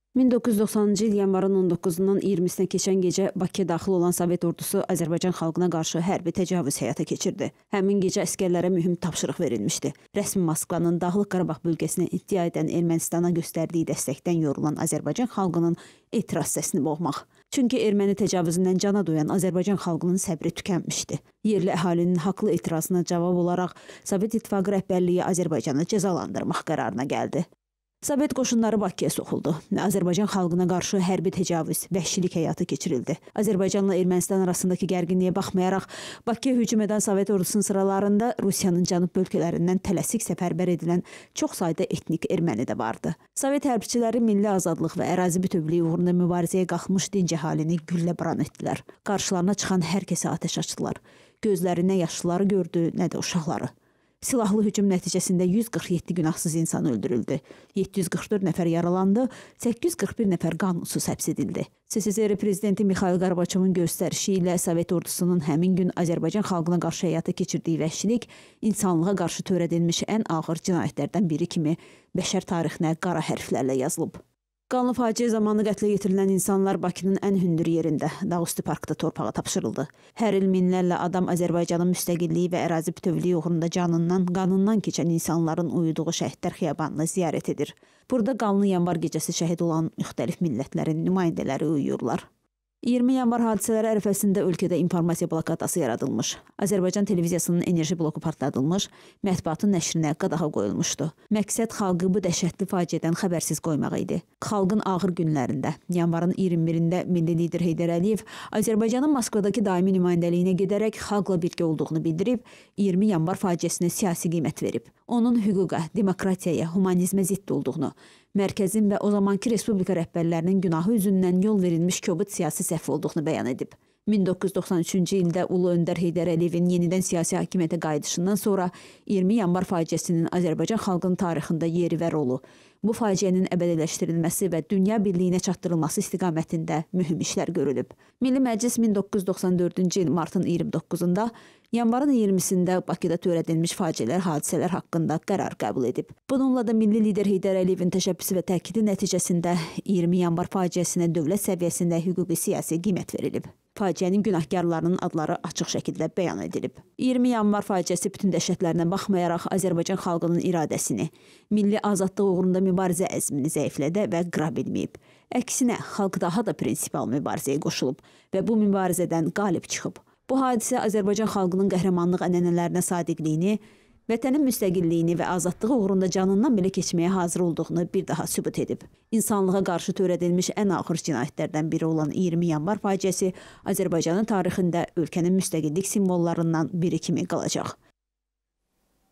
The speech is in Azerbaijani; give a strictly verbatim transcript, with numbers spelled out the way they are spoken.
min doqquz yüz doxsanıncı il yanvarın on doqquzundan iyirmisinə keçən gecə Bakıya daxil olan Sovet ordusu Azərbaycan xalqına qarşı hərbi təcavüz həyata keçirdi. Həmin gecə əsgərlərə mühüm tapşırıq verilmişdi. Rəsmi Moskvanın Dağlıq Qarabağ bölgəsinə iddia edən Ermənistana göstərdiyi dəstəkdən yorulan Azərbaycan xalqının etiraz səsini boğmaq. Çünki erməni təcavüzündən cana doyan Azərbaycan xalqının səbri tükənmişdi. Yerli əhalinin haqlı etirazına cavab olaraq Sovet İttifaqı rəhbərliyi Azərbaycanı cəzalandırmaq qərarına gəldi. Sovet qoşunları Bakıya soxuldu. Azərbaycan xalqına qarşı hərbi təcavüz, vəhşilik həyata keçirildi. Azərbaycanla Ermənistan arasındakı gərginliyə baxmayaraq, Bakıya hücum edən Sovet ordusunun sıralarında Rusiyanın cənub bölgələrindən tələsik səfərbər edilən çox sayda etnik erməni də vardı. Sovet hərbçiləri milli azadlıq və ərazi bütövlüyü uğrunda mübarizəyə qalxmış dinc əhalini güllə buran etdilər. Qarşılarına çıxan hər kəsə atəş açdılar. Gözlərinə yaşlıları gördü, nə də uşaqları. Silahlı hücum nəticəsində yüz qırx yeddi günahsız insan öldürüldü. yeddi yüz qırx dörd nəfər yaralandı, səkkiz yüz qırx bir nəfər qanunsuz həbs edildi. S S R prezidenti Mixail Qarbaçovun göstərişi ilə Sovet ordusunun həmin gün Azərbaycan xalqına qarşı həyata keçirdiyi vəhşilik insanlığa qarşı törədilmiş ən ağır cinayətlərdən biri kimi bəşər tarixinə qara hərflərlə yazılıb. Qanlı faciə zamanı qətlə yetirilən insanlar Bakının ən hündür yerində, Dağüstü parkda torpağa tapşırıldı. Hər il minlərlə adam Azərbaycanın müstəqilliyi və ərazi bütövlüyü uğrunda canından, qanından keçən insanların uyuduğu şəhidlər xiyabanını ziyarət edir. Burada qanlı yanvar gecəsi şəhid olan müxtəlif millətlərin nümayəndələri uyuyurlar. iyirmi yanvar hadisələri ərəfəsində ölkədə informasiya blokadası yaradılmış. Azərbaycan televiziyasının enerji bloku partladılmış, mətbuatın nəşrinə qadağa qoyulmuşdu. Məqsəd xalqı bu dəhşətli faciədən xəbərsiz qoymaq idi. Xalqın ağır günlərində, yanvarın iyirmi birində milli lider Heydər Əliyev Azərbaycanın Moskvadakı daimi nümayəndəliyinə gedərək xalqla birgə olduğunu bildirib, iyirmi yanvar faciəsinə siyasi qiymət verib. Onun hüquqa, demokratiyaya, humanizmə zidd olduğunu, mərkəzin və o zamankı respublika rəhbərlərinin günahı üzündən yol verilmiş kobud siyasi səhv olduğunu bəyan edib. min doqquz yüz doxsan üçüncü ildə Ulu Öndər Heydər Əliyevin yenidən siyasi hakimiyyətə qayıdışından sonra iyirmi yanvar faciəsinin Azərbaycan xalqının tarixində yeri və rolu, bu faciənin əbədiləşdirilməsi və dünya birliyinə çatdırılması istiqamətində mühüm işlər görülüb. Milli Məclis min doqquz yüz doxsan dördüncü il martın iyirmi doqquzunda, yanvarın iyirmisində Bakıda törədilmiş faciələr, hadisələr haqqında qərar qəbul edib. Bununla da milli lider Heydər Əliyevin təşəbbüsü və təkidi nəticəsində iyirmi yanvar faciəsinə dövlət səviyyəsində hüquqi siyasi qiymət verilib. Faciənin günahkarlarının adları açıq şəkildə bəyan edilib. iyirmi yanvar faciəsi bütün dəhşətlərinə baxmayaraq Azərbaycan xalqının iradəsini, milli azadlıq uğrunda mübarizə əzmini zəiflədə və qıra bilməyib. Əksinə, xalq daha da prinsipal mübarizəyə qoşulub və bu mübarizədən qalib çıxıb. Bu hadisə Azərbaycan xalqının qəhrəmanlıq ənənələrinə sadiqliyini, vətənin müstəqilliyini və azadlığı uğrunda canından belə keçməyə hazır olduğunu bir daha sübut edib. İnsanlığa qarşı törədilmiş ən ağır cinayətlərdən biri olan iyirmi yanvar faciəsi Azərbaycanın tarixində ölkənin müstəqillik simvollarından biri kimi qalacaq.